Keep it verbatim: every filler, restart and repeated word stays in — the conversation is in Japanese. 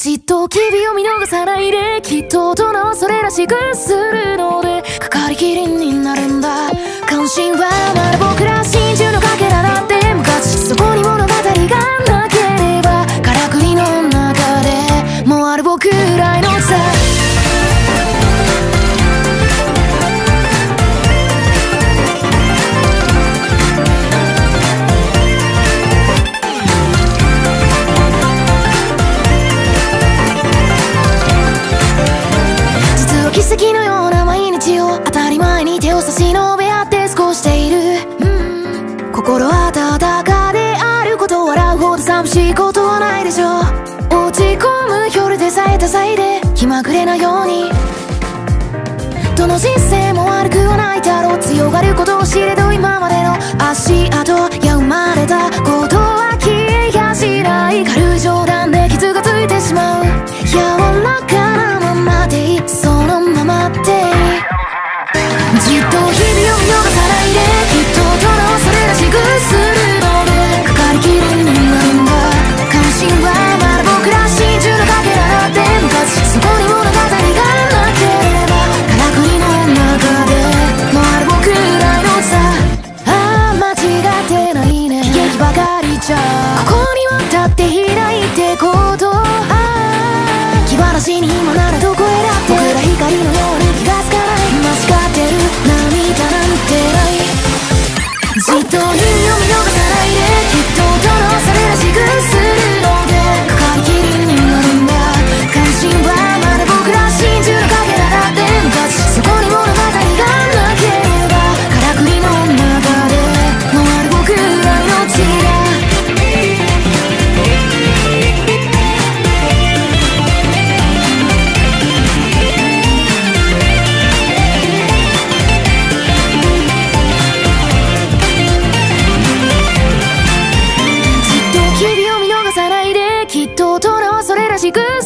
じっと君を見逃さないで、きっと大人はそれらしくするので、かかりきりになるんだ。関心はまだ僕ら真珠のかけらだって昔、そこに物語がなければからくりの中でもうある僕らへのさ。奇跡のような毎日を当たり前に手を差し伸べ合って過ごしている、うん、心温かであること、笑うほど寂しいことはないでしょう。落ち込む夜でさえ多彩で気まぐれなように、どの人生も悪くはないだろう。強がることを知れど今までの足跡や生まれたことは消えやしない。軽い冗談で傷がついてしまう。柔らかなままでいい、そのままでいい。じっと日々を見逃さないで、きっと大人はそれらしくするので、かかりきりになるんだ。関心はまだ僕ら真珠のかけらだって昔、そこに物語がなければからくりの中でもうある僕らのさ。ああ間違ってないね、悲劇ばかりじゃここには立っていないってこと。ああ気晴らしに今ならどこへだって、僕ら光のように気がつかない。間違ってる涙なんてない。じっと日々を見逃さないで、きっと大人はそれらしくするので、かかりきりになるんだ。関心はまだ僕ら真珠のかけらだって昔、そこに物語がなければからくりの中でもうある僕らの血が。君を見逃さないで、きっと大人はそれらしく